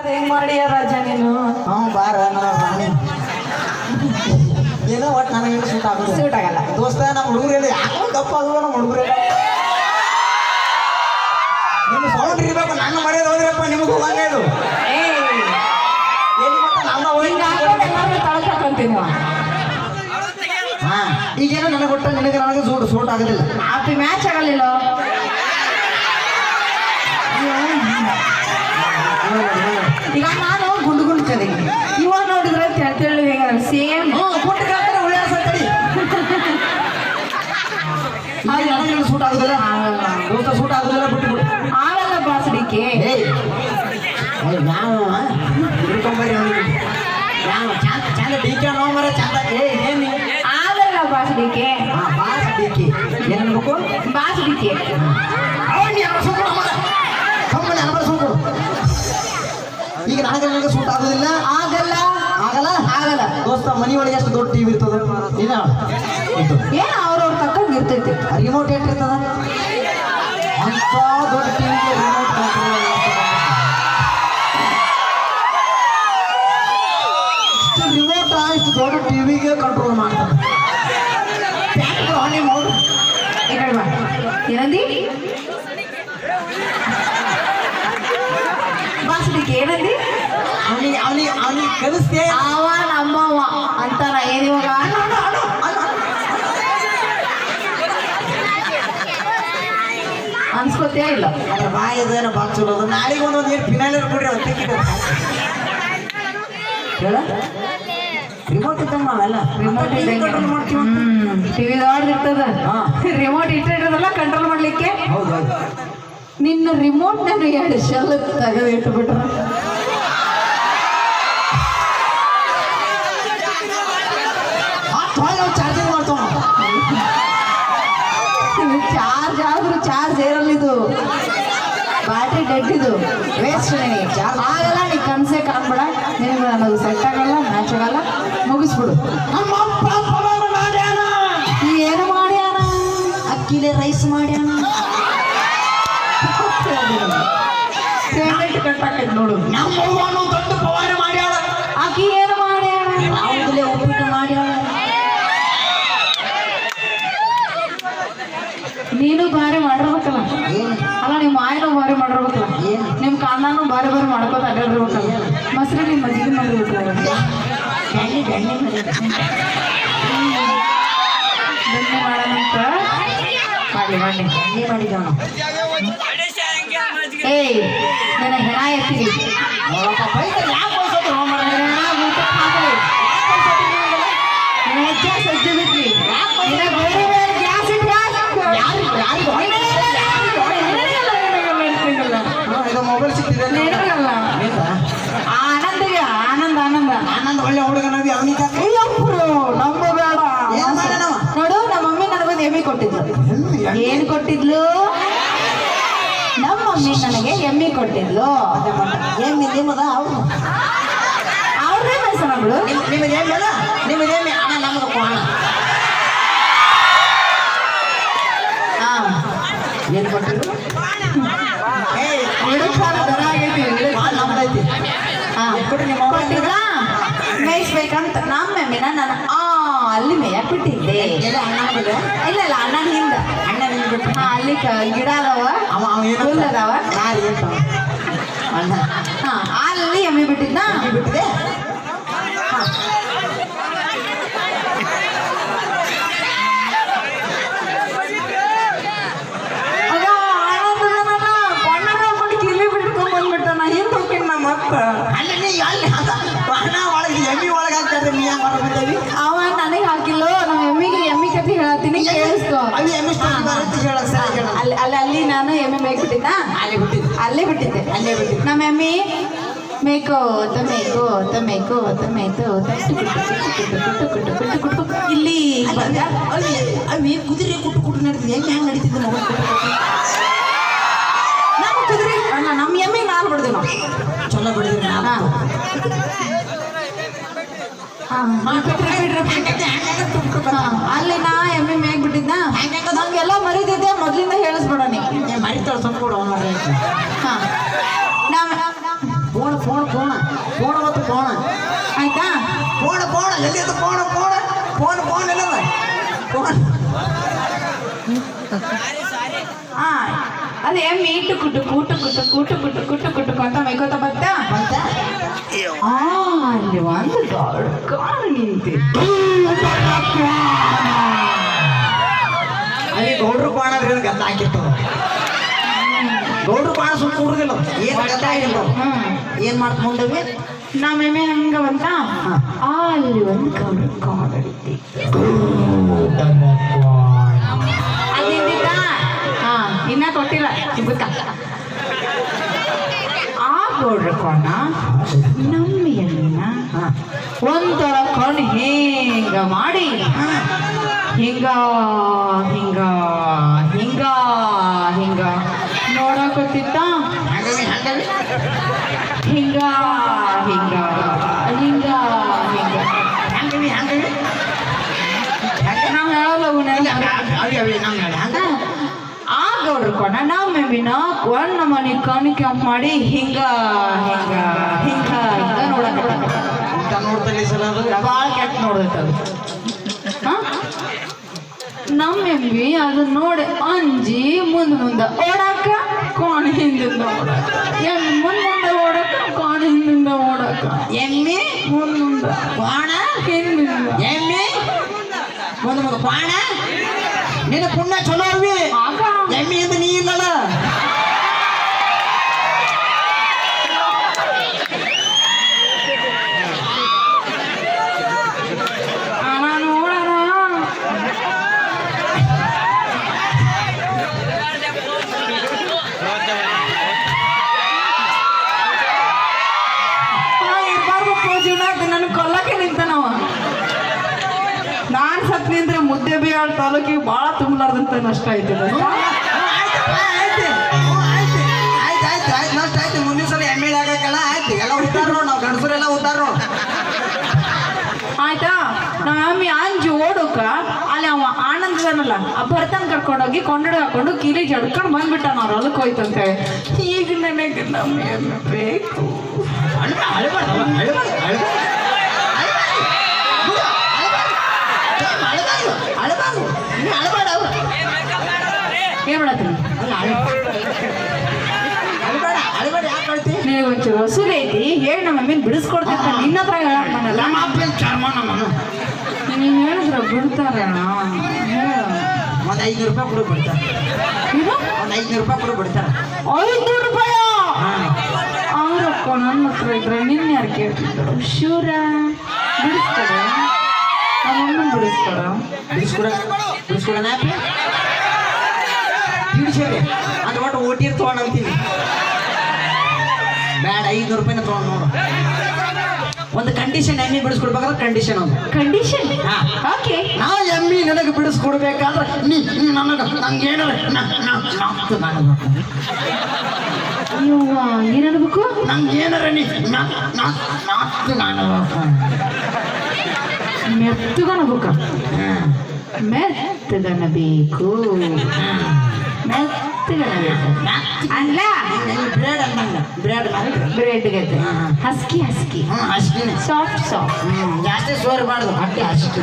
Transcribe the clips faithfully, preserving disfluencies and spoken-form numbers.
ಹೆಂಗ್ ಮಾಡಿಯ ರಾಜ ನೀನು? ಹ್ಞೂ ಬಾರ ರಾಣಿ ಏನೋ ಒಟ್ಟು ನನಗೆ ಸೂಟ್ ಆಗೋದು ಸೂಟ್ ಆಗಲ್ಲ ದೋಸ್ತ ನಮ್ಮ ಹುಡುಗರಲ್ಲಿ ಯಾಕೋ ದಪ್ಪ ಆಗುವ ನಮ್ಮ ಹುಡುಗರೇ ನಿಮ್ಮ ಸೌಂಡ್ ಇರ್ಬೇಕು ನನ್ನ ಮರ್ಯಾದೆ ಹೋದ್ರಪ್ಪ ನಿಮಗೂ ಹೋಗಂಗೆ ಇದು ಎಲ್ಲಿ ಮಟ್ಟ ನಮ್ಮ ತಳ್ಕೊಂತೀನಿ ಹಾ ಈಗೇನೋ ನನಗೆ ಕೊಟ್ಟ ನಿನಗೆ ನನಗೆ ಸೂಟ್ ಸೂಟ್ ಆಗೋದಿಲ್ಲ ಆಪಿ ಮ್ಯಾಚ್ ಆಗಲಿಲ್ಲ ಈಗ ನಾನು ಗುಂಡು ಗುಂಡು ಕದೆ ಇವಾಗ ನೋಡಿದ್ರೆ ತೆಳು ಹೇಗ ಸೇಮ್ ಗುಂಡು ಕಾದ್ರೆ ಉಳ್ಳಾಡ್ಸಡಿ ನನಗೆ ಸೂಟ್ ಆಗೋದಿಲ್ಲ ದೋಸ್ತ ಸೂಟ್ ಆಗೋದಿಲ್ಲ ಬಿಟ್ಟು ಬಿಡು ಆಗಲ್ಲ ಬಾಸಡಿಕೆ ನಾವು ಹಿಡ್ಕೊಂಬರಿ ಯಾವ ಚಂದ ಚಂದ ಡಿ ಕೆ ನೋ ಮರ ಚಂದ ಏ ಏನು ಆಗಲ್ಲ ಬಾಸಡಿಕೆ ಹಾಂ ಬಾಸ್ ಡಿ ಕೆ ಏನನ್ಬೇಕು ಬಾಸಡಿಕೆ ಅವನು ಎರಡು ಸೂಟ್ ಮರ ಕಮ್ಮನೆ ಅನಬರ್ ಸೂಟ್ ಈಗ ನನಗೆ ನನಗೆ ಸೂಟ್ ಆಗೋದಿಲ್ಲ ಆಗಲ್ಲ ಆಗಲ್ಲ ಆಗಲ್ಲ ದೋಸ್ತ ಮನಿ ಒಳಗೆ ಎಷ್ಟು ದೊಡ್ಡ ಟಿವಿ ಇರ್ತದ ಏನ ಏನ್ ಅವ್ರವ್ರ ತಕ್ಕಂಗೆ ಇರ್ತೈತಿ ರಿಮೋಟ್ ಏಟ್ ಇರ್ತದ ಅಂತ ದೊಡ್ಡ ಟಿವಿಗೆ ರಿಮೋಟ್ ಕಂಟ್ರೋಲ್ ಇಷ್ಟು ರಿಮೋಟ್ ಇಷ್ಟು ದೊಡ್ಡ ಟಿವಿಗೆ ಕಂಟ್ರೋಲ್ ಮಾಡ್ತಾನೆ ಹಾನಿ ನೋಡು ಏನಂದಿ ಬಾಸಡಿಕೆ ಏನಂದಿ ಅವನಿಗೆ ಅವನಿಗೆ ಅವನಿಗೆ ಕಲಿಸ್ತೇ ಅವ ನಮ್ಮವ ಅಂತಾರ ಏನ್ ಇವಾಗ ಅನ್ಸ್ಕೊತೇ ಇಲ್ಲ ಅದ್ರ ಬಾಯದೇನೋ ಬಾಕ್ ಚಲೋ ಅದು ನಾಳೆಗೆ ಒಂದೊಂದು ಏನು ಫಿನಾಲ್ ಕೊಡ್ರಿ ಅವ್ರು ಟಿಕೆಟ್ ಹೇಳ ರಿಮೋಟ್ ಇದ್ದಂಗೆ ನಾವೆಲ್ಲ ರಿಮೋಟ್ ಕಂಟ್ರೋಲ್ ಮಾಡ್ತೀವಿ ಹ್ಮ್ ಟಿವಿ ದೊಡ್ಡದಿರ್ತದ ರಿಮೋಟ್ ಇಟ್ಟಿರೋದಲ್ಲ ಕಂಟ್ರೋಲ್ ಮಾಡ್ಲಿಕ್ಕೆ ಹೌದು ಹೌದು ನಿನ್ನ ರಿಮೋಟ್ ನಾನು ಎರಡು ಶೆಲ್ ತೆಗೆದು ಇಟ್ಬಿಟ್ರ ಚಾರ್ಜಿಂಗ್ ಮಾಡ್ತಾವ ಚಾರ್ಜ್ ಆದ್ರೂ ಚಾರ್ಜ್ ಇರಲ್ಲಿದು ಬ್ಯಾಟ್ರಿ ಡೆಡ್ ಇದು ವೇಸ್ಟ್ ನಿನಗೆ ಆಗಲ್ಲ ನೀ ಕನ್ಸೆ ಕಾಣ್ಬೇಡ ನಿನಗೆ ಅನ್ನೋದು ಸೆಟ್ ಆಗಲ್ಲ ಮ್ಯಾಚ್ ಆಗಲ್ಲ ಮುಗಿಸ್ಬಿಡು ಏನು ಮಾಡ್ಯಾನ ಅಕ್ಕಿಲೆ ರೈಸ್ ಮಾಡ್ಯಾನ ಪೇಮೆಂಟ್ ಕಟ್ಟಾಕೈತಿ ನೋಡು ನಮ್ಮ ದೊಡ್ಡ ಪವಾರ ಮಾಡ್ಯಾಳ ಆಕಿ ಏನು ಮಾಡ್ಯಾನ ಯಾವುದಲೇ ಒಬ್ಬಟ್ಟು ಮಾಡ್ಯಾಳ ನೀನು ಭಾರಿ ಮಾಡಿರ್ಬೇಕಲ್ಲ ಏನು ಅಲ್ಲ ನಿಮ್ಮ ಆಯ್ನು ಭಾರಿ ಮಾಡಿರ್ಬೇಕಲ್ಲ ಏನು ನಿಮ್ಮ ಕಾಂದಾನು ಭಾರಿ ಭಾರಿ ಮಾಡ್ಕೋತ ಅಡ್ಡಾಡಿರ್ಬೇಕಲ್ಲ ಮೊಸರು ನಿಮ್ಮ ಮಜ್ಜಿಗೆ ಮಾಡಿರ್ಬೇಕಲ್ಲ ಬೆಣ್ಣೆ ಬೆಣ್ಣೆ ಬೆಣ್ಣೆ ಮಾಡೋಣಂತ ಮಾಡಲಿ ಮಾಡಲಿ ಬೆಣ್ಣೆ ಮಾಡಿದವನು ಏಯ್ ನನ್ನ ಹೆಣ ಎತ್ತೀವಿ ನೋಡಪ್ಪ ಬೈಕ್ ಯಾಕೆ ಹೋಗ್ಸೋದು ಹೆಣ ಊಟ ಹಾಕಲಿ ಹೆಚ್ಚಾಗಿ ಸಜ್ಜೆ ಬಿಟ್ವಿ ಬೇರೆ ಬೇರೆ ಗ್ಯಾಸ್ ಇಟ್ಟು ಇದು ಮೊಬೈಲ್ ಸಿಕ್ತಿದೆ ನೆನಪಲ್ಲ ಆನಂದಿಗೆ ಆನಂದ ಆನಂದ ಆನಂದ್ ಒಳ್ಳೆ ಹುಡುಗನದಿ ಅವನಿಗೆ ನಮ್ಮ ಬೇಡ ಏನ್ ಮಾಡ್ಯಾನವ? ನೋಡು ನಮ್ಮ ಮಮ್ಮಿ ನನಗೊಂದು ಎಮ್ಮಿ ಕೊಟ್ಟಿದ್ಲು ಏನ್ ಕೊಟ್ಟಿದ್ಲು ನಮ್ಮ ಮಮ್ಮಿ ನನಗೆ ಎಮ್ಮಿ ಕೊಟ್ಟಿದ್ಲು ಏನ್ ನಿಮ್ಮದ ಅವ್ರು ಅವ್ರದೇ ಮೈಸನ ಬಿಡು ನಿಮ್ಮದು ಏನಿಲ್ಲ ನಿಮ್ಮದು ಏನಿ ಅಣ್ಣ ನಮ್ದು ಕೋಣ ಹಾ ಏನು ಕೊಟ್ಟಿದ್ರು ಹಿಡುಕಾಲ ದರ ಆಗೈತಿ ನಮ್ದೈತಿ ಹಾ ಕೊಟ್ರಿ ನಿಮ್ಮ ಅವ್ವ ಕೊಟ್ಟಿದ್ದ ಮೇಯಿಸ್ಬೇಕಂತ ನಮ್ಮ ಎಮ್ಮಿನ ನಾನು ಆ ಅಲ್ಲಿ ಮೇಯಕ್ ಬಿಟ್ಟಿದ್ದೆ ಎಲ್ಲ ಅಣ್ಣ ಬಿಡ ಇಲ್ಲ ಇಲ್ಲ ಅಣ್ಣನ ಹಿಂದ ಅಣ್ಣ ನಿಮ್ಗೆ ಬಿಟ್ಟು ಹಾ ಅಲ್ಲಿ ಕ- ಗಿಡ ಅದಾವ ಅವ ಅವ ಏನು ಹುಲ್ಲು ಅದಾವ ಯಾರು ಏನು ಅಣ್ಣ ಹಾ ಅಲ್ಲಿ ಎಮ್ಮಿ ಬಿಟ್ಟಿದ್ನ ನೀ ಬಿಟ್ಟಿದೆ ಆಗ ಆನಂದನ ಬಣ್ಣ ಹಾಕೊಂಡು ಕಿಲಿ ಬಿಟ್ಕೊಂಡ್ ಬಂದ್ಬಿಟ್ಟ ನಾ ಹಿಂದ್ ಹೋಗಿನ ಮತ್ತ ಅಲ್ಲ ನೀ ಅಲ್ಲಿ ಅಣ್ಣ ಒಳಗೆ ಎಮ್ಮಿ ಒಳಗೆ ಹಾಕ್ತಾರೆ ನೀ ಹೆಂಗೆ ಹೊರಬಿದ್ದೇವಿ ಅವ ನನಗೆ ಹಾಕಿಲ್ಲೋ ನಮ್ಮ ಎಮ್ಮಿಗೆ ಎಮ್ಮಿ ಕತೆ ಹೇಳ್ತೀನಿ ಕೇಳಿಸ್ಕೊ ಅಲ್ಲಿ ಎಮ್ಮಿ ಸ್ಟೋರಿ ಬರುತ್ತೆ ಹೇಳ ಸರಿ ಹೇಳ ಅಲ್ಲಿ ಅಲ್ಲಿ ಅಲ್ಲಿ ನಾನು ಎಮ್ಮೆ ಮೇಕ್ ಬಿಟ್ಟಿದ್ದ ಅಲ್ಲಿ ಬಿಟ್ಟಿದ್ದು ಅಲ್ಲೇ ಬಿಟ್ಟಿದ್ದೆ ಅಲ್ಲೇ ಬಿಟ್ಟಿದ್ದು ನಮ್ಮ ಎಮ್ಮಿ ಮೇಕೋ ಮೇಕೋ ಮೇಕೋ ಮೇಕೋ ಇಲ್ಲಿ ಅಲ್ಲಿ ಅವಿ ಕುದುರೆ ಕುಟ್ಟು ಕುಟ್ಟು ನಡೀತಿದೆ ಹೆಂಗೆ ಹೆಂಗೆ ನಡೀತಿದ್ದೆ ನಾವು ನಮ್ಮ ಕುದುರೆ ಅಲ್ಲ ನಮ್ಮ ಎಮ್ಮಿಗೆ ನಾಲ್ ಬಿಡ್ದೆ ನಾವು ಚಲೋ ಬಿಡಿದ್ರಿ ಹಾ ಅಲ್ಲಿ ನಾ ಎಮ್ಮೆ ಮೇಗ್ ಬಿಟ್ಟಿದ್ದ ನಂಗೆಲ್ಲ ಮರಿದಿದ್ದೆ ಮೊದ್ಲಿಂದ ಹೇಳಿಸ್ಬೇಡ ನೀ ಮರಿತಾಳ ಸ್ವಲ್ಪ ಕೊಡು ಹಾ ನಾವು ಫೋನ್ ಫೋನ್ ಫೋನ ಫೋನ ಮತ್ತು ಫೋನ ಆಯ್ತಾ ಫೋನ ಫೋನ ಎಲ್ಲಿ ಅದು ಫೋನ ಫೋನ ಫೋನ್ ಫೋನ್ ಎಲ್ಲದ ಫೋನ್ ಹಾ ಅದೇ ಮೀಟು ಕುಟು ಕೂಟು ಕುಟು ಕೂಟು ಕುಟು ಕುಟು ಕುಟು ಅಂತ ಮೈಕೋತ ಬರ್ತಾ ಬಂತ ಆ ಅಲ್ಲಿ ಒಂದು ದೊಡ್ಡ ಕಾರು ನಿಂತಿತ್ತು ಅಲ್ಲಿ ಗೌಡ್ರು ಬಾಣ ಅಂದ್ರೆ ಗದ್ದ ಹಾಕಿರ್ತದ ಗೌಡ್ರು ಬಾಣ ಸುಮ್ಮನೆ ಹುಡುಗಿಲ್ಲ ಏನ್ ಗದ್ದ ಆಗಿಲ್ಲ ಏನ್ ಮಾಡ್ತ ಮುಂದವಿ ನಮ್ಮೆಮ್ಮೆ ಹಂಗ ಬಂತ ಆ ಅಲ್ಲಿ ಒಂದು ಗೌಡ್ರ ಕಾರ್ ಅದಿದ್ದ ಹಾ ಇನ್ನ ಕೊಟ್ಟಿಲ್ಲ ಸಿಗುತ್ತ ಆ ಗೌಡ್ರ ಕೋಣ ನಮ್ಮ ಎಣ್ಣಿನ ಒಂಥರ ಕಣ್ ಹಿಂಗ ಮಾಡಿ ಹಿಂಗ ಹಿಂಗ ಹಿಂಗ ಹಿಂಗ ನೋಡಕತ್ತಿತ್ತ ಹಿಂಗ ಹಿಂಗ ಹಿಂಗ ಹಿಂಗ ನಾವು ಹೇಳಲ್ಲ ಆ ಗೌಡ್ರ ಕೊಣ ನಾವು ಮೆಮ್ಮಿನ ಒಂದ್ ನಮನಿ ಕಣ್ ಕೆಂಪ್ ಮಾಡಿ ಹಿಂಗ ಹಿಂಗ ಹಿಂಗ ಹಿಂಗ ನೋಡಕ ನೋಡ್ತಲ್ಲಿ ಸಲ ಅದು ಭಾಳ ಕೆಟ್ಟ ನೋಡ್ದೈತೆ ಅದು ನಮ್ಮ ಎಮ್ಮಿ ಅದನ್ನ ನೋಡಿ ಅಂಜಿ ಮುಂದೆ ಮುಂದೆ ಓಡಾಕ ಕೋಣ ಹಿಂದಿಂದ ಓಡಾಕ ಎಮ್ಮಿ ಮುಂದೆ ಮುಂದೆ ಓಡಾಕ ಕೋಣ ಹಿಂದಿಂದ ಓಡಾಕ ಎಮ್ಮಿ ಮುಂದೆ ಮುಂದೆ ಬಾಣ ಹಿಂದಿಂದ ಎಮ್ಮಿ ಮುಂದೆ ಮುಂದೆ ಬಾಣ ನಿನ್ನ ಪುಣ್ಯ ಚಲೋ ಅವಿ ಆಗ ಎಮ್ಮಿ ಅಂತ ನೀ ಇಲ್ಲಲ್ಲ ನನ್ನ ಕೊಲ್ಲಕ್ಕೆ ನಿಂತ ನಾವ ನಾನ್ ಸತ್ನಿ ಅಂದ್ರೆ ಮುದ್ದೆ ಬೇಯಾಳ ತಾಲೂಕಿಗೆ ಭಾಳ ತುಂಬಲಾರ್ದಂತ ನಷ್ಟ ಐತೆ ನಷ್ಟ ಆಯ್ತು ಮುಂದಿನ ಸಲ ಎಮ್ಮೆ ಆಗಕ್ಕಲ್ಲ ಆಯ್ತು ಎಲ್ಲ ಉದ್ದಾರೋ ನಾವು ಗಂಡಸರೆಲ್ಲ ಉದ್ದಾರೋ ಆಯ್ತಾ ನಾವ್ ಅಮ್ಮಿ ಅಂಜು ಓಡೋಕ ಅಲ್ಲಿ ಅವ ಆನಂದನಲ್ಲ ಆ ಭರ್ತನ ಕರ್ಕೊಂಡೋಗಿ ಕೊಂಡಡ ಹಾಕೊಂಡು ಕಿಲಿ ಜಡ್ಕೊಂಡು ಬಂದ್ಬಿಟ್ಟ ನಾವು ಹೊಲಕ್ಕೆ ಹೋಯ್ತಂತೆ ಈಗ ನನಗೆ ನಮ್ಮ ಎಮ್ಮೆ ಬೇಕು ಏನ್ ಮಾಡತ್ತೀನಿ ನಿನಗೆ ಒಂಚೂರು ವಸೂಲಿ ಐತಿ ಹೇಳಿ ನಮ್ಮ ಮಮ್ಮಿನ ಬಿಡಿಸ್ಕೊಡ್ತಿರ್ತ ನಿನ್ನ ಹತ್ರ ಹೇಳಕ್ ಬಂದಲ್ಲ ನೀವು ಹೇಳಿದ್ರ ಬಿಡ್ತಾರಣ್ಣ ಹೇಳ ಒಂದು ಐನೂರು ರೂಪಾಯಿ ಕೊಡು ಬಿಡ್ತಾರೆ ಇದು ಒಂದು ಐನೂರು ರೂಪಾಯಿ ಕೊಡು ಬಿಡ್ತಾರೆ ಐನೂರು ರೂಪಾಯ ಅವ್ರಪ್ಪ ನನ್ನ ಹತ್ರ ಇದ್ರೆ ನಿನ್ನ ಯಾರು ಕೇಳ್ತಿದ್ರು ಶಿವರ ಬಿಡಿಸ್ತಾರ ನಮ್ಮನ್ನ ಬಿಡಿಸ್ತಾರ ಬಿಡಿಸ್ಕೊಡ ಬಿಡಿಸ್ಕೊಡಣ ಬಿಡಿಸೇರಿ ಅದು ಒಟ್ಟು ಓಟಿರ್ ತೊಗೊಂಡು ಅಂತೀನಿ ಬೇಡ ಐನೂರು ರೂಪಾಯಿನ ತೊಗೊಂಡು ನೋಡು ಒಂದು ಕಂಡೀಷನ್ ಎಮ್ಮಿ ಬಿಡಿಸ್ಕೊಡ್ಬೇಕಾದ್ರೆ ಕಂಡೀಷನ್ ಒಂದು ಕಂಡೀಷನ್ ಓಕೆ ನಾ ಎಮ್ಮಿ ನನಗೆ ಬಿಡಿಸ್ಕೊಡ್ಬೇಕಾದ್ರೆ ನೀ ನನಗೆ ನಂಗೆ ಏನಾರ ನಾಲ್ಕು ನಾನು ನೀವು ಏನನ್ಬೇಕು ನಂಗೆ ಏನಾರ ನೀ ನಾಲ್ಕು ನಾನು ಮೆತ್ತಗನಬೇಕ ಮೆತ್ತಗನ ಬೇಕು ಮೆತ್ತಗನ ಬೇಕು ಅಲ್ಲ ಬ್ರೆಡ್ ಅನ್ನಂಗ ಬ್ರೆಡ್ ಬ್ರೆಡ್ ಗತೆ ಹಸ್ಕಿ ಹಸ್ಕಿ ಹ್ಞೂ ಅಷ್ಟಿನ ಸಾಫ್ಟ್ ಸಾಫ್ಟ್ ಹ್ಞೂ ಜಾಸ್ತಿ ಸೋರ್ಬಾರ್ದು ಹೊಟ್ಟೆ ಅಷ್ಟು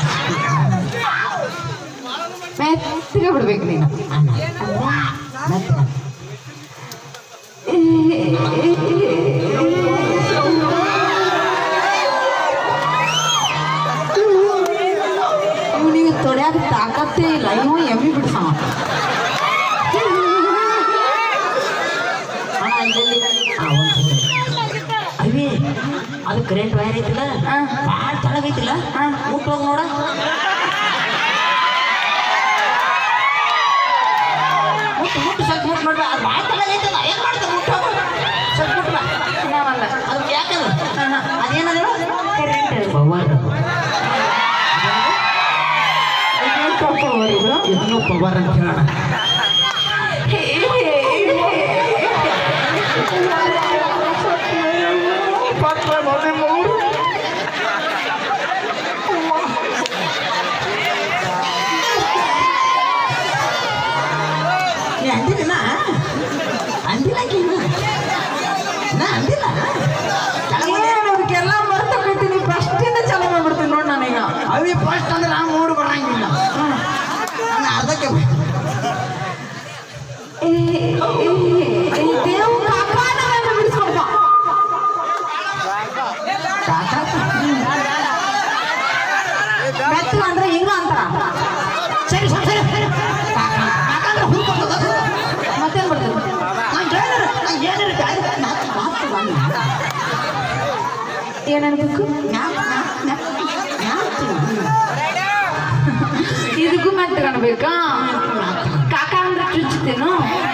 ಮೆತ್ತಗೆ ಬಿಡ್ಬೇಕು ನೀನು ಇವನಿಗೆ ತೊಡ್ಯಾಕ ತಾಕತ್ತೇ ಇಲ್ಲ ಇವ ಎಮ್ಮಿ ಬಿಡ್ಸವ ಅವಿ ಅದು ಕರೆಂಟ್ ವೈರ್ ಐತಿಲ್ಲ ಭಾಳ ತಳಗೈತಿಲ್ಲ ಮುಟ್ಟು ಹೋಗಿ ನೋಡ ಮುಟ್ಟು ಮುಟ್ಟು ಸ್ವಲ್ಪ ಮುಟ್ಟು ನೋಡ್ಬ ಅದು ಭಾಳ ತಳಗೈತಲ್ಲ ಏನು ಮಾಡ್ತಾರೆ ಮುಟ್ಟು ಹೋಗು ಸ್ವಲ್ಪ ಮುಟ್ಟ ನಾವಲ್ಲ ಅದು ಯಾಕಂದ್ರೆ ಅದೇನದು ಕರೆಂಟ್ ಪವರ್ ಇದು ಇದನ್ನು ಪವರ್ ಅಂತ ಹೇಳೋಣ ನೀ ಅಂದಿಲ್ಲ ಅಂದಿಲ್ಲ ನಾ ಅಂದಿಲ್ಲ ಏನನ್ಬೇಕು ಇದಕ್ಕೂ ಮತ್ತೆ ಕಾಣ್ಬೇಕಾ ಕಾಕ ಅಂದ್ರೆ ಚುಚ್ಚುತ್ತೇನು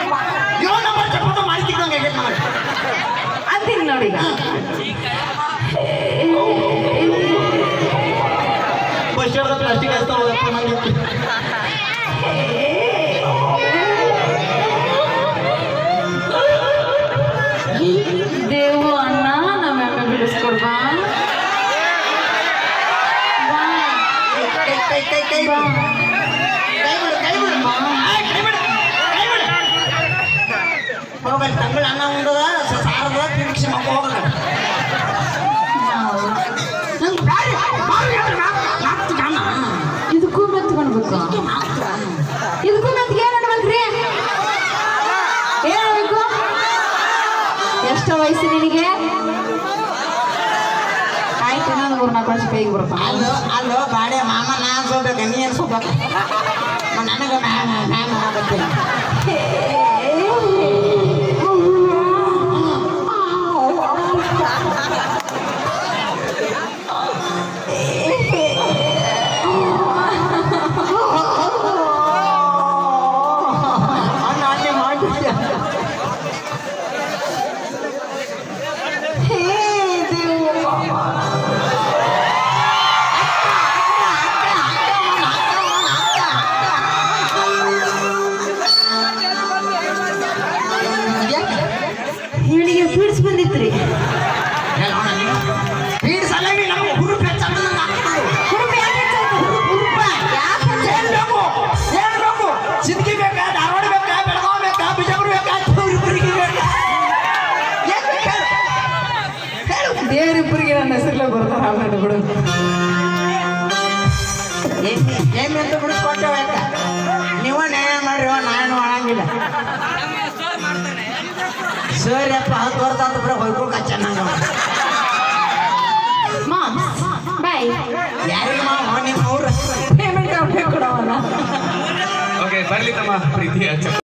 ಅಂತೀನಿ ನೋಡಿ ಪ್ಲಾಸ್ಟಿಕ್ ದೇವು ಅಣ್ಣ ನಮ್ಮ ಬಿಡಿಸ್ಕೊಡ್ಬಾ ಹೋಗಲ್ಲಿ ತಂಗಳ ಅನ್ನ ಉಂಡದ ಸಾರದ ತಿರುಗಿಸಿ ಮಕ್ಕ ಹೋಗಲ್ಲ ಇದಕ್ಕೂ ಮತ್ತೆ ಕಾಣ್ಬೇಕು ಇದಕ್ಕೂ ಮತ್ತೆ ಏನ್ ಅನ್ಬೇಕ್ರಿ ಏನ್ ಅನ್ಬೇಕು ಎಷ್ಟು ವಯಸ್ಸು ನಿನಗೆ ಆಯ್ತು ಇನ್ನೊಂದು ಮೂರು ನಾಲ್ಕು ವರ್ಷ ಬೇಗ ಬರಪ್ಪ ಅಲ್ಲೋ ಅಲ್ಲೋ ಬಾಡೆ ಮಾಮ ನಾ ಅನ್ಸೋಬೇಕ ನೀ ಅನ್ಸೋಬೇಕ ನನಗೆ ಮ್ಯಾಮ್ ಮ್ಯಾಮ್ ಆಗತ್ತೀನಿ ಹೇಳಿಗೆ ಪೀಡ್ಸ್ ಬಂದಿತ್ರಿ ಪೀಡ್ಸ್ ಅಲ್ಲಾಗಿ ನಮ್ಗೆ ಹುರುಪು ಹೆಚ್ಚಾಗ್ತದೆ ಹುರುಪು ಯಾಕೆ ಹೆಚ್ಚಾಯ್ತು ಹುರುಪ ಯಾಕೆ ಹೇಳ್ಬೇಕು ಹೇಳ್ಬೇಕು ಸಿದ್ಗಿ ಬೇಕಾ ಧಾರವಾಡ ಬೇಕಾ ಬೆಳಗಾವಿ ಬೇಕಾ ಬಿಜಾಪುರ ಬೇಕಾ ಇಬ್ಬರಿಗೆ ಬೇಕಾ ಹೇಳು ದೇವರಿಬ್ಬರಿಗೆ ನನ್ನ ಹೆಸರಲ್ಲೇ ಬರ್ತಾರ ಆಮೇಲೆ ಬಿಡು ಏನ್ ಅಂತ ಬಿಡಿಸ್ಕೊಟ್ಟೇವೆ ನೀವು ನ್ಯಾಯ ಮಾಡ್ರಿ ನಾನು ಮಾಡಂಗಿಲ್ಲ ಸರಿ ಅಪ್ಪ ಹತ್ತು ವರ್ಷ ಅಂತ ಬರೋ ಹೊಯ್ಕೊಳ್ ಕಚ್ಚ ನಂಗೆ ಬಾಯ್ ಯಾರಿಗೆ ಮಾವ ನಿಮ್ಮ ಅವ್ರ ಪೇಮೆಂಟ್ ಕೊಡವಲ್ಲ ಓಕೆ ಬರ್ಲಿ ತಮ್ಮ ಪ್ರೀತಿಯ